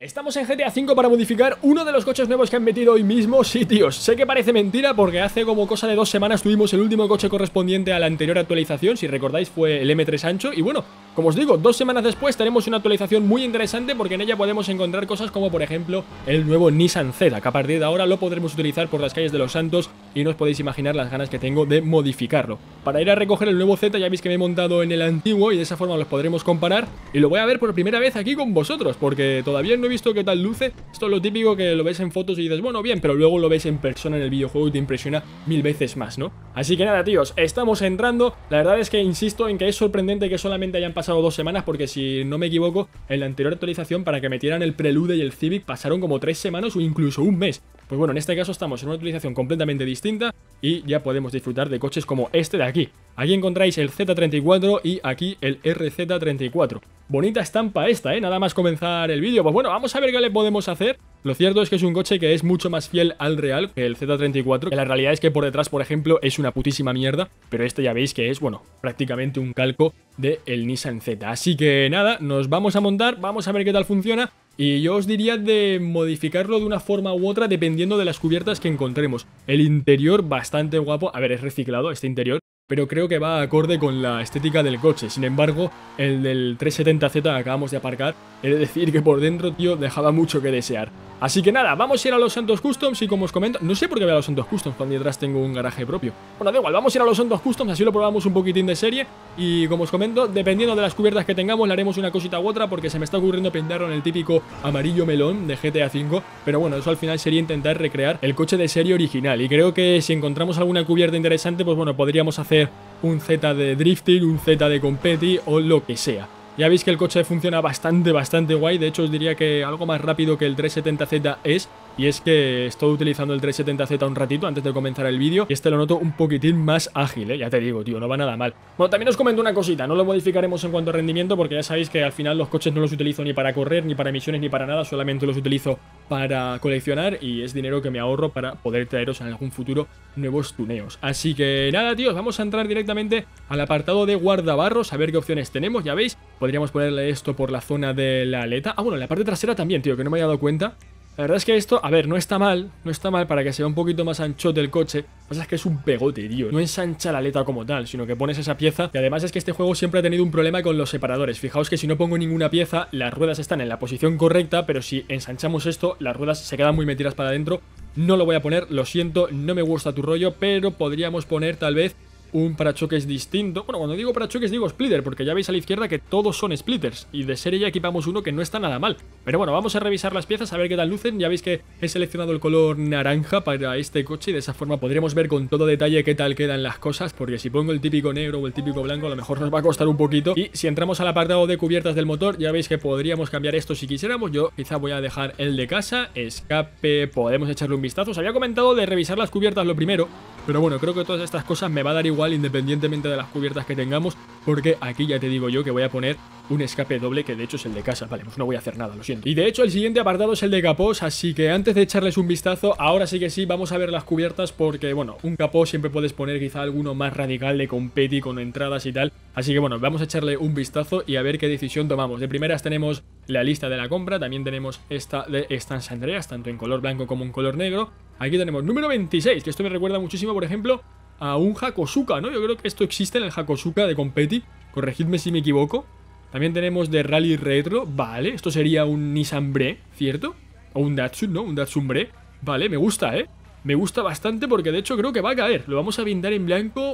Estamos en GTA V para modificar uno de los coches nuevos que han metido hoy mismo. Sí, tíos, sé que parece mentira porque hace como cosa de 2 semanas tuvimos el último coche correspondiente a la anterior actualización. Si recordáis fue el M3 ancho y bueno, como os digo, 2 semanas después tenemos una actualización muy interesante porque en ella podemos encontrar cosas como por ejemplo el nuevo Nissan Z, que a partir de ahora lo podremos utilizar por las calles de Los Santos y no os podéis imaginar las ganas que tengo de modificarlo. Para ir a recoger el nuevo Z ya veis que me he montado en el antiguo y de esa forma los podremos comparar y lo voy a ver por primera vez aquí con vosotros porque todavía no he visto qué tal luce. Esto es lo típico que lo ves en fotos y dices, bueno, bien, pero luego lo ves en persona en el videojuego y te impresiona 1000 veces más, ¿no? Así que nada, tíos, estamos entrando. La verdad es que insisto en que es sorprendente que solamente hayan pasado 2 semanas porque si no me equivoco, en la anterior actualización para que metieran el Prelude y el Civic pasaron como 3 semanas o incluso un mes. Pues bueno, en este caso estamos en una utilización completamente distinta y ya podemos disfrutar de coches como este de aquí. Aquí encontráis el Z34 y aquí el RZ34. Bonita estampa esta, ¿eh? Nada más comenzar el vídeo. Pues bueno, vamos a ver qué le podemos hacer. Lo cierto es que es un coche que es mucho más fiel al real que el Z34, que la realidad es que por detrás, por ejemplo, es una putísima mierda, pero este ya veis que es, bueno, prácticamente un calco del Nissan Z. Así que nada, nos vamos a montar, vamos a ver qué tal funciona. Y yo os diría de modificarlo de una forma u otra dependiendo de las cubiertas que encontremos. El interior bastante guapo, a ver, es reciclado este interior, pero creo que va acorde con la estética del coche. Sin embargo, el del 370Z que acabamos de aparcar, he de decir que por dentro, tío, dejaba mucho que desear. Así que nada, vamos a ir a Los Santos Customs y como os comento, no sé por qué voy a Los Santos Customs cuando detrás tengo un garaje propio. Bueno, da igual, vamos a ir a Los Santos Customs, así lo probamos un poquitín de serie. Y como os comento, dependiendo de las cubiertas que tengamos, le haremos una cosita u otra porque se me está ocurriendo pintarlo en el típico amarillo melón de GTA V. Pero bueno, eso al final sería intentar recrear el coche de serie original. Y creo que si encontramos alguna cubierta interesante, pues bueno, podríamos hacer un Z de drifting, un Z de competi o lo que sea. Ya veis que el coche funciona bastante guay. De hecho os diría que algo más rápido que el 370Z es. Y es que estoy utilizando el 370Z un ratito antes de comenzar el vídeo y este lo noto un poquitín más ágil, ya te digo, tío, no va nada mal. Bueno, también os comento una cosita, no lo modificaremos en cuanto a rendimiento porque ya sabéis que al final los coches no los utilizo ni para correr, ni para misiones, ni para nada, solamente los utilizo para coleccionar y es dinero que me ahorro para poder traeros en algún futuro nuevos tuneos. Así que nada, tíos, vamos a entrar directamente al apartado de guardabarros, a ver qué opciones tenemos, ya veis, podríamos ponerle esto por la zona de la aleta. Ah, bueno, en la parte trasera también, tío, que no me había dado cuenta. La verdad es que esto, a ver, no está mal para que sea un poquito más anchote el coche. Lo que pasa es que es un pegote, tío. No ensancha la aleta como tal, sino que pones esa pieza. Y además es que este juego siempre ha tenido un problema con los separadores. Fijaos que si no pongo ninguna pieza, las ruedas están en la posición correcta, pero si ensanchamos esto, las ruedas se quedan muy metidas para adentro. No lo voy a poner, lo siento, no me gusta tu rollo, pero podríamos poner tal vez un parachoques distinto. Bueno, cuando digo parachoques digo splitter, porque ya veis a la izquierda que todos son splitters y de serie ya equipamos uno que no está nada mal. Pero bueno, vamos a revisar las piezas a ver qué tal lucen. Ya veis que he seleccionado el color naranja para este coche y de esa forma podremos ver con todo detalle qué tal quedan las cosas, porque si pongo el típico negro o el típico blanco a lo mejor nos va a costar un poquito. Y si entramos al apartado de cubiertas del motor, ya veis que podríamos cambiar esto si quisiéramos. Yo quizá voy a dejar el de casa, escape, podemos echarle un vistazo. Os había comentado de revisar las cubiertas lo primero, pero bueno, creo que todas estas cosas me va a dar igual independientemente de las cubiertas que tengamos, porque aquí ya te digo yo que voy a poner un escape doble, que de hecho es el de casa. Vale, pues no voy a hacer nada, lo siento. Y de hecho el siguiente apartado es el de capós, así que antes de echarles un vistazo, ahora sí que sí, vamos a ver las cubiertas porque, bueno, un capó siempre puedes poner quizá alguno más radical de competi con entradas y tal. Así que bueno, vamos a echarle un vistazo y a ver qué decisión tomamos. De primeras tenemos la lista de la compra, también tenemos esta de Stans Andreas, tanto en color blanco como en color negro. Aquí tenemos número 26, que esto me recuerda muchísimo, por ejemplo, a un Hakosuka, ¿no? Yo creo que esto existe en el Hakosuka de competi, corregidme si me equivoco. También tenemos de Rally Retro, vale, esto sería un Nissan Bre, ¿cierto? O un Datsun, ¿no? Un Datsun Bre, vale, me gusta, me gusta bastante porque de hecho creo que va a caer. Lo vamos a pintar en blanco,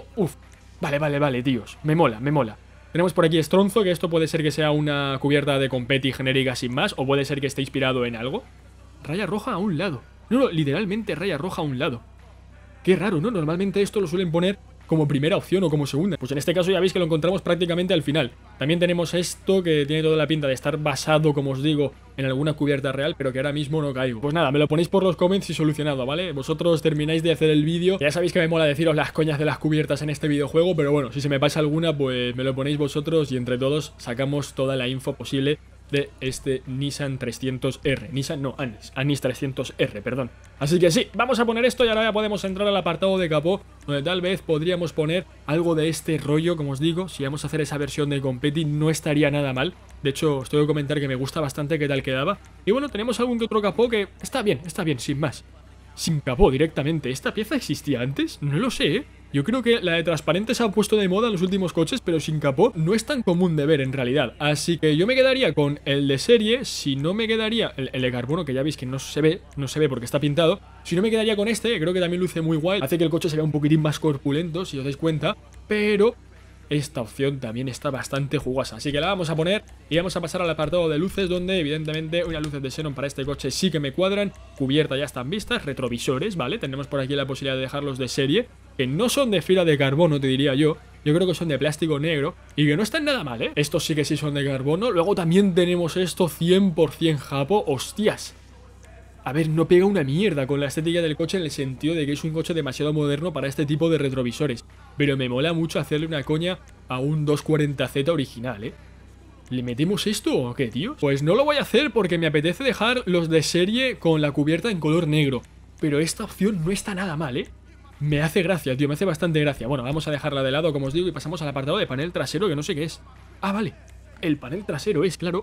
vale, tíos, me mola. Tenemos por aquí Stronzo, que esto puede ser que sea una cubierta de competi genérica sin más, o puede ser que esté inspirado en algo. Raya roja a un lado, no, literalmente raya roja a un lado. Qué raro, ¿no? Normalmente esto lo suelen poner como primera opción o como segunda. Pues en este caso ya veis que lo encontramos prácticamente al final. También tenemos esto que tiene toda la pinta de estar basado, como os digo, en alguna cubierta real, pero que ahora mismo no caigo. Pues nada, me lo ponéis por los comments y solucionado, ¿vale? Vosotros termináis de hacer el vídeo. Ya sabéis que me mola deciros las coñas de las cubiertas en este videojuego, pero bueno, si se me pasa alguna, pues me lo ponéis vosotros y entre todos sacamos toda la info posible de este Nissan 300R. Nissan, no, Anis 300R, perdón. Así que sí, vamos a poner esto y ahora ya podemos entrar al apartado de capó, donde tal vez podríamos poner algo de este rollo, como os digo. Si vamos a hacer esa versión de competi no estaría nada mal. De hecho, os tengo que comentar que me gusta bastante qué tal quedaba. Y bueno, tenemos algún que otro capó que está bien, sin más. Sin capó directamente. ¿Esta pieza existía antes? No lo sé, ¿eh? Yo creo que la de transparente se ha puesto de moda en los últimos coches, pero sin capó no es tan común de ver en realidad. Así que yo me quedaría con el de serie. Si no me quedaría el de carbono, que ya veis que no se ve porque está pintado. Si no me quedaría con este, que creo que también luce muy guay. Hace que el coche se vea un poquitín más corpulento, si os dais cuenta. Pero esta opción también está bastante jugosa, así que la vamos a poner y vamos a pasar al apartado de luces, donde evidentemente unas luces de xenón para este coche sí que me cuadran. Cubierta ya están vistas, retrovisores, ¿vale? Tenemos por aquí la posibilidad de dejarlos de serie, que no son de fibra de carbono, te diría yo. Yo creo que son de plástico negro y que no están nada mal, ¿eh? Estos sí que sí son de carbono. Luego también tenemos esto 100% japo. ¡Hostias! A ver, no pega una mierda con la estética del coche, en el sentido de que es un coche demasiado moderno para este tipo de retrovisores. Pero me mola mucho hacerle una coña a un 240Z original, ¿eh? ¿Le metemos esto o qué, tío? Pues no lo voy a hacer porque me apetece dejar los de serie con la cubierta en color negro. Pero esta opción no está nada mal, ¿eh? Me hace gracia, tío, me hace bastante gracia. Bueno, vamos a dejarla de lado, como os digo, y pasamos al apartado de panel trasero, que no sé qué es. Ah, vale. El panel trasero es, claro.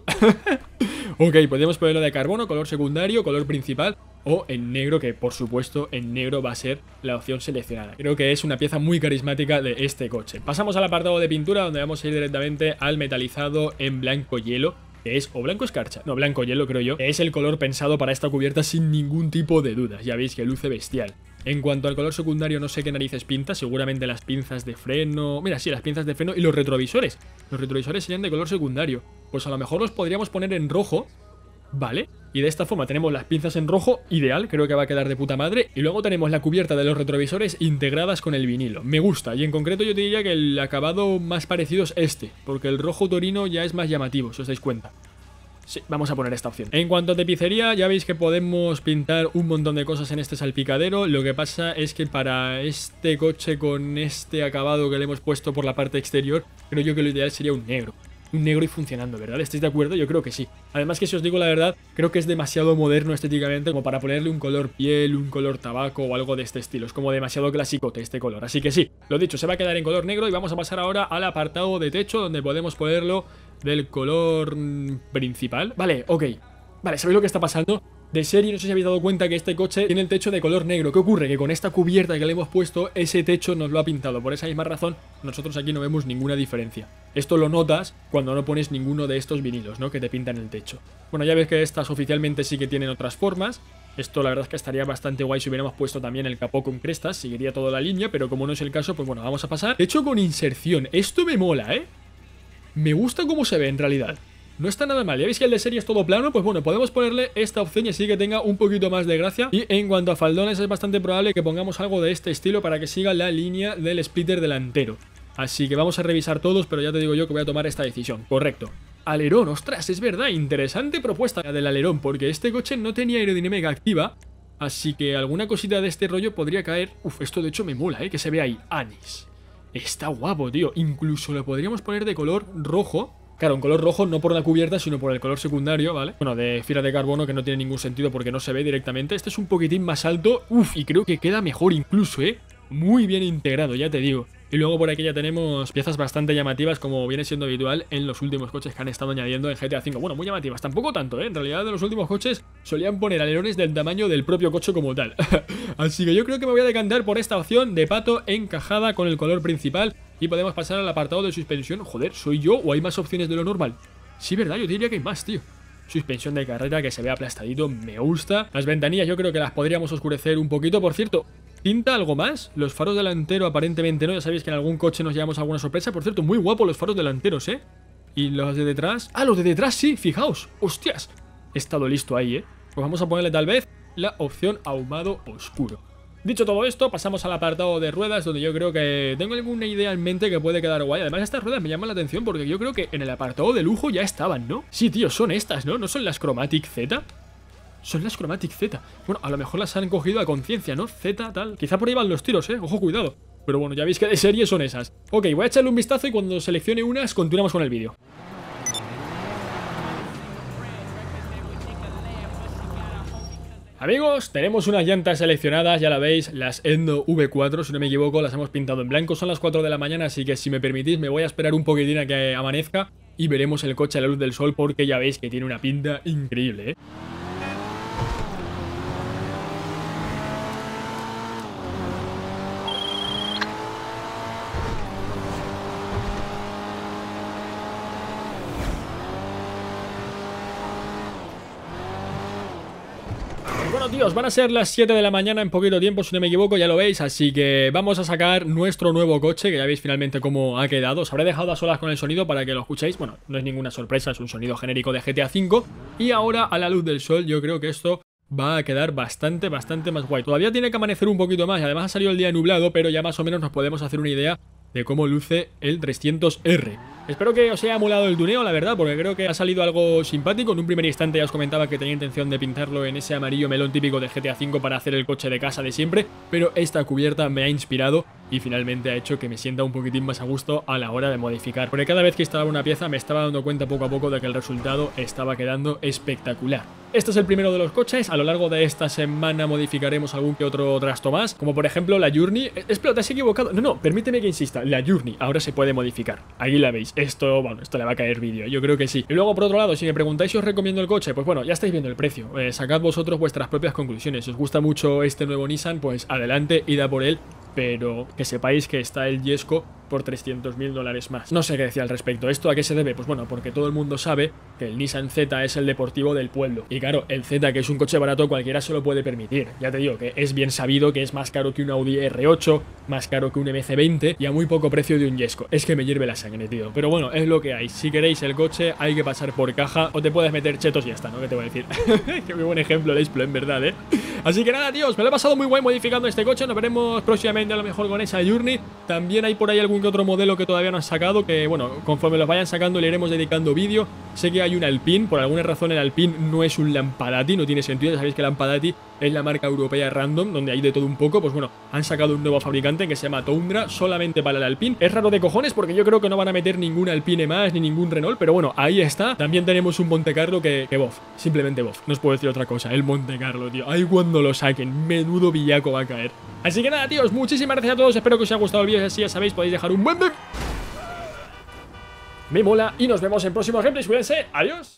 Ok, podemos ponerlo de carbono, color secundario, color principal o en negro, que por supuesto en negro va a ser la opción seleccionada. Creo que es una pieza muy carismática de este coche. Pasamos al apartado de pintura, donde vamos a ir directamente al metalizado en blanco hielo, que es, o blanco escarcha, no, blanco hielo creo yo, que es el color pensado para esta cubierta sin ningún tipo de dudas. Ya veis que luce bestial. En cuanto al color secundario, no sé qué narices pinta, seguramente las pinzas de freno. Mira, sí, las pinzas de freno y los retrovisores. Los retrovisores serían de color secundario. Pues a lo mejor los podríamos poner en rojo, ¿vale? Y de esta forma tenemos las pinzas en rojo, ideal, creo que va a quedar de puta madre. Y luego tenemos la cubierta de los retrovisores integradas con el vinilo. Me gusta, y en concreto yo te diría que el acabado más parecido es este, porque el rojo torino ya es más llamativo, si os dais cuenta. Sí, vamos a poner esta opción. En cuanto a tapicería, ya veis que podemos pintar un montón de cosas en este salpicadero. Lo que pasa es que para este coche con este acabado que le hemos puesto por la parte exterior, creo yo que lo ideal sería un negro. Un negro y funcionando, ¿verdad? ¿Estáis de acuerdo? Yo creo que sí. Además que si os digo la verdad, creo que es demasiado moderno estéticamente como para ponerle un color piel, un color tabaco o algo de este estilo. Es como demasiado clasicote este color. Así que sí, lo dicho, se va a quedar en color negro y vamos a pasar ahora al apartado de techo, donde podemos ponerlo del color principal. Vale, ok. Vale, ¿sabéis lo que está pasando? De serie, no sé si habéis dado cuenta que este coche tiene el techo de color negro. ¿Qué ocurre? Que con esta cubierta que le hemos puesto, ese techo nos lo ha pintado. Por esa misma razón, nosotros aquí no vemos ninguna diferencia. Esto lo notas cuando no pones ninguno de estos vinilos, ¿no? Que te pintan el techo. Bueno, ya ves que estas oficialmente sí que tienen otras formas. Esto la verdad es que estaría bastante guay si hubiéramos puesto también el capó con crestas. Seguiría toda la línea, pero como no es el caso, pues bueno, vamos a pasar. Techo con inserción. Esto me mola, ¿eh? Me gusta cómo se ve en realidad. No está nada mal, ya veis que el de serie es todo plano. Pues bueno, podemos ponerle esta opción y así que tenga un poquito más de gracia. Y en cuanto a faldones, es bastante probable que pongamos algo de este estilo para que siga la línea del splitter delantero. Así que vamos a revisar todos, pero ya te digo yo que voy a tomar esta decisión. Correcto. Alerón, ostras, es verdad, interesante propuesta la del alerón, porque este coche no tenía aerodinámica activa. Así que alguna cosita de este rollo podría caer. Uf, esto de hecho me mola, que se ve ahí, anís. Está guapo, tío. Incluso lo podríamos poner de color rojo. Claro, un color rojo no por la cubierta, sino por el color secundario, ¿vale? Bueno, de fibra de carbono, que no tiene ningún sentido porque no se ve directamente. Este es un poquitín más alto. Uf, y creo que queda mejor incluso, muy bien integrado, ya te digo. Y luego por aquí ya tenemos piezas bastante llamativas, como viene siendo habitual en los últimos coches que han estado añadiendo en GTA V. Bueno, muy llamativas, tampoco tanto, En realidad en los últimos coches solían poner alerones del tamaño del propio coche como tal. Así que yo creo que me voy a decantar por esta opción de pato encajada con el color principal. Y podemos pasar al apartado de suspensión. Joder, ¿soy yo o hay más opciones de lo normal? Sí, verdad, yo diría que hay más, tío. Suspensión de carrera que se ve aplastadito, me gusta. Las ventanillas yo creo que las podríamos oscurecer un poquito. Por cierto, ¿pinta algo más? Los faros delanteros aparentemente no. Ya sabéis que en algún coche nos llevamos alguna sorpresa. Por cierto, muy guapo los faros delanteros, ¿Y los de detrás? Ah, los de detrás sí, fijaos. ¡Hostias! He estado listo ahí, Pues vamos a ponerle tal vez la opción ahumado oscuro. Dicho todo esto, pasamos al apartado de ruedas, donde yo creo que tengo alguna idea en mente que puede quedar guay. Además, estas ruedas me llaman la atención porque yo creo que en el apartado de lujo ya estaban, ¿no? Sí, tío, son estas, ¿no? ¿No son las Chromatic Z? Son las Chromatic Z. Bueno, a lo mejor las han cogido a conciencia, ¿no? Z, tal. Quizá por ahí van los tiros, Ojo, cuidado. Pero bueno, ya veis que de serie son esas. Ok, voy a echarle un vistazo y cuando seleccione unas, continuamos con el vídeo. Amigos, tenemos unas llantas seleccionadas, ya la veis, las Endo V4, si no me equivoco, las hemos pintado en blanco. Son las 4 de la mañana, así que si me permitís me voy a esperar un poquitín a que amanezca y veremos el coche a la luz del sol, porque ya veis que tiene una pinta increíble, ¿eh? Bueno, tíos, van a ser las 7 de la mañana en poquito tiempo, si no me equivoco, ya lo veis. Así que vamos a sacar nuestro nuevo coche, que ya veis finalmente cómo ha quedado. Os habré dejado a solas con el sonido para que lo escuchéis. Bueno, no es ninguna sorpresa, es un sonido genérico de GTA V. Y ahora, a la luz del sol, yo creo que esto va a quedar bastante más guay. Todavía tiene que amanecer un poquito más y además ha salido el día nublado, pero ya más o menos nos podemos hacer una idea de cómo luce el 300R. Espero que os haya molado el tuneo, la verdad, porque creo que ha salido algo simpático. En un primer instante ya os comentaba que tenía intención de pintarlo en ese amarillo melón típico de GTA V para hacer el coche de casa de siempre, pero esta cubierta me ha inspirado y finalmente ha hecho que me sienta un poquitín más a gusto a la hora de modificar. Porque cada vez que instalaba una pieza me estaba dando cuenta poco a poco de que el resultado estaba quedando espectacular. Este es el primero de los coches. A lo largo de esta semana modificaremos algún que otro trasto más, como por ejemplo la Journey. Espera, te has equivocado. No, permíteme que insista. La Journey ahora se puede modificar. Ahí la veis. Esto le va a caer vídeo. Yo creo que sí. Y luego, por otro lado, si me preguntáis si os recomiendo el coche, pues bueno, ya estáis viendo el precio. Sacad vosotros vuestras propias conclusiones. Si os gusta mucho este nuevo Nissan, pues adelante, id a por él. Pero que sepáis que está el Jesko por 300.000 dólares más. No sé qué decía al respecto. ¿Esto a qué se debe? Pues bueno, porque todo el mundo sabe que el Nissan Z es el deportivo del pueblo. Y claro, el Z, que es un coche barato, cualquiera se lo puede permitir. Ya te digo que es bien sabido que es más caro que un Audi R8, más caro que un MC20 y a muy poco precio de un Jesko. Es que me hierve la sangre, tío. Pero bueno, es lo que hay. Si queréis el coche, hay que pasar por caja o te puedes meter chetos y ya está, ¿no? ¿Qué te voy a decir? Qué buen ejemplo el Explo, en verdad, ¿eh? Así que nada, tíos, me lo he pasado muy guay modificando este coche. Nos veremos próximamente a lo mejor con esa Journey. También hay por ahí algún que otro modelo que todavía no han sacado, que bueno, conforme los vayan sacando le iremos dedicando vídeo. Sé que hay un Alpine, por alguna razón el Alpine no es un Lampadati, no tiene sentido. Ya sabéis que Lampadati es la marca europea random, donde hay de todo un poco. Pues bueno, han sacado un nuevo fabricante que se llama Tundra, solamente para el Alpine. Es raro de cojones porque yo creo que no van a meter ningún Alpine más, ni ningún Renault, pero bueno, ahí está. También tenemos un Monte Carlo que bof, simplemente bof, no os puedo decir otra cosa, el Monte Carlo, tío. Ahí cuando lo saquen, menudo villaco va a caer. Así que nada, tíos, muchísimas gracias a todos, espero que os haya gustado el vídeo. Si así, ya sabéis, podéis dejar un buen me mola y nos vemos en próximos gameplays. Cuídense, adiós.